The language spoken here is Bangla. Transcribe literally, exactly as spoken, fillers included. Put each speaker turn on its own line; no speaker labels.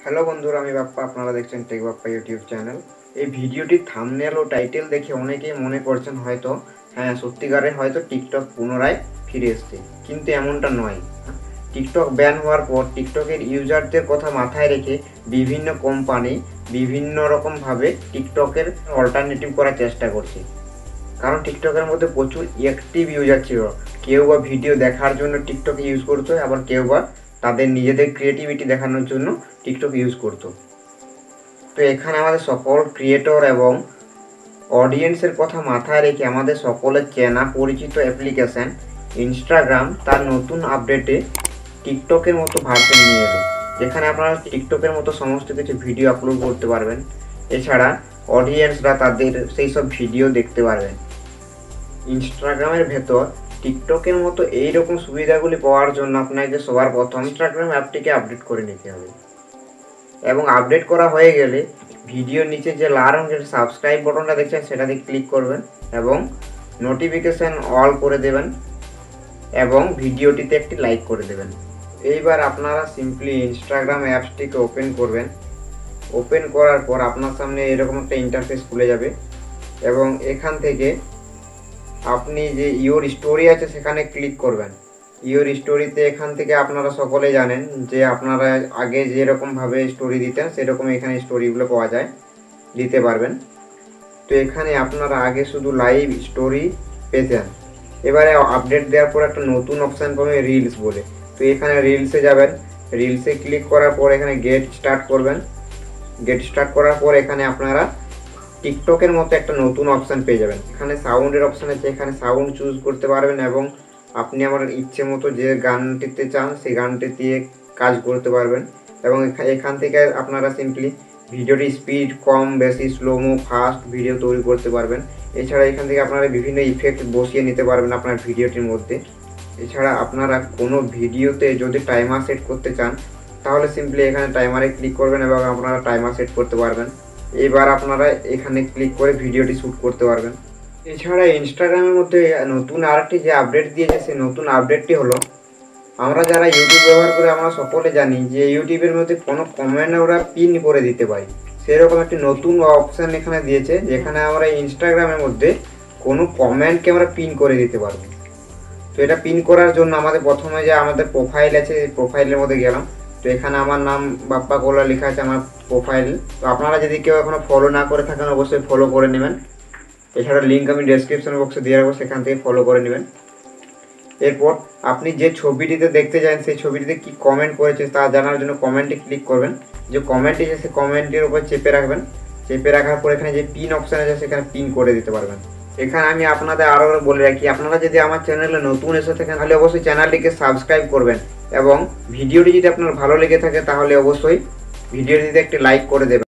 হ্যালো বন্ধুরা, আমি বাপ্পা। আপনারা দেখছেন টেক বাপ্পা ইউটিউব চ্যানেল। এই ভিডিওটির থাম্বনেল ও টাইটেল দেখে অনেকেই মনে করছেন হয়তো হ্যাঁ সত্যিকারে হয়তো টিকটক পুনরায় ফিরে এসছে, কিন্তু এমনটা নয়। টিকটক ব্যান হওয়ার পর টিকটকের ইউজারদের কথা মাথায় রেখে বিভিন্ন কোম্পানি বিভিন্ন রকমভাবে টিকটকের অল্টারনেটিভ করার চেষ্টা করছে। কারণ টিকটকের মধ্যে প্রচুর অ্যাক্টিভ ইউজার ছিল। কেউ বা ভিডিও দেখার জন্য টিকটক ইউজ করতো, আবার কেউ বা তাদের নিজেদের ক্রিয়েটিভিটি দেখানোর জন্য টিকটক ইউজ করতো। তো এখানে আমাদের সকল ক্রিয়েটর এবং অডিয়েন্সের কথা মাথায় রেখে আমাদের সকলের চেনা পরিচিত অ্যাপ্লিকেশান ইনস্টাগ্রাম তার নতুন আপডেটে টিকটকের মতো ভার্সন নিয়ে এলো, যেখানে আপনারা টিকটকের মতো সমস্ত কিছু ভিডিও আপলোড করতে পারবেন। এছাড়া অডিয়েন্সরা তাদের সেই সব ভিডিও দেখতে পারবেন। ইনস্টাগ্রামের ভেতর টিকটকের মতো এই রকম সুবিধাগুলি পাওয়ার জন্য আপনাকে সবার প্রথম ইনস্টাগ্রাম অ্যাপটিকে আপডেট করে নিতে হবে, এবং আপডেট করা হয়ে গেলে ভিডিওর নিচে যে লাল রঙের সাবস্ক্রাইব বাটনটা দেখছেন সেটাতে ক্লিক করবেন এবং নোটিফিকেশান অল করে দেবেন এবং ভিডিওটিতে একটি লাইক করে দেবেন। এইবার আপনারা সিম্পলি ইনস্টাগ্রাম অ্যাপসটিকে ওপেন করবেন। ওপেন করার পর আপনার সামনে এরকম একটা ইন্টারফেস খুলে যাবে এবং এখান থেকে আপনি যে ইওর স্টোরি আছে সেখানে ক্লিক করবেন। ইওর স্টোরিতে এখান থেকে আপনারা সকলে জানেন যে আপনারা আগে যেরকমভাবে স্টোরি দিতেন সেরকম এখানে স্টোরিগুলো পাওয়া যায়, দিতে পারবেন। তো এখানে আপনারা আগে শুধু লাইভ স্টোরি পেতেন, এবারে আপডেট দেওয়ার পর একটা নতুন অপশান পাবেন রিলস বলে। তো এখানে রিলসে যাবেন, রিলসে ক্লিক করার পর এখানে গেট স্টার্ট করবেন। গেট স্টার্ট করার পর এখানে আপনারা টিকটকের মতো একটা নতুন অপশান পেয়ে যাবেন। এখানে সাউন্ডের অপশান আছে, এখানে সাউন্ড চুজ করতে পারবেন এবং আপনি আমার ইচ্ছে মতো যে গানটিতে চান সেই গানটি দিয়ে কাজ করতে পারবেন। এবং এখান থেকে আপনারা সিম্পলি ভিডিওটি স্পিড কম বেশি স্লোমো ফাস্ট ভিডিও তৈরি করতে পারবেন। এছাড়া এখান থেকে আপনারা বিভিন্ন ইফেক্ট বসিয়ে নিতে পারবেন আপনার ভিডিওটির মধ্যে। এছাড়া আপনারা কোনো ভিডিওতে যদি টাইমার সেট করতে চান তাহলে সিম্পলি এখানে টাইমারে ক্লিক করবেন এবং আপনারা টাইমার সেট করতে পারবেন। এবার আপনারা এখানে ক্লিক করে ভিডিওটি শ্যুট করতে পারবেন। এছাড়া ইনস্টাগ্রামের মধ্যে নতুন আরেকটি যে আপডেট দিয়েছে সেই নতুন আপডেটটি হলো, আমরা যারা ইউটিউব ব্যবহার করে আমরা সকলে জানি যে ইউটিউবের মধ্যে কোনো কমেন্ট ওরা পিন করে দিতে পারি। সেরকম একটি নতুন অপশান এখানে দিয়েছে, যেখানে আমরা ইনস্টাগ্রামের মধ্যে কোনো কমেন্টকে আমরা পিন করে দিতে পারবো। তো এটা পিন করার জন্য আমাদের প্রথমে যে আমাদের প্রোফাইল আছে এই প্রোফাইলের মধ্যে গেলাম। তো এখানে আমার নাম বাপ্পা কোলা লেখা আছে আমার প্রোফাইল। তো আপনারা যদি কেউ এখনও ফলো না করে থাকেন অবশ্যই ফলো করে নেবেন। এছাড়া লিঙ্ক আমি ডেসক্রিপশন বক্সে দিয়ে রাখবো, সেখান থেকে ফলো করে নেবেন। এরপর আপনি যে ছবিটিতে দেখতে চান সেই ছবিটিতে কি কমেন্ট করেছে তা জানার জন্য কমেন্টে ক্লিক করবেন। যে কমেন্টটি আছে সেই কমেন্টের উপর চেপে রাখবেন। চেপে রাখার পর এখানে যে পিন অপশান আছে সেখানে পিন করে দিতে পারবেন। এখানে আমি আপনাদের আরও বলে রাখি, আপনারা যদি আমার চ্যানেলে নতুন এসে থাকেন তাহলে অবশ্যই চ্যানেলটিকে সাবস্ক্রাইব করবেন এবং ভিডিওটি যদি আপনার ভালো লেগে থাকে তাহলে অবশ্যই ভিডিওটিতে একটি লাইক করে দেবেন।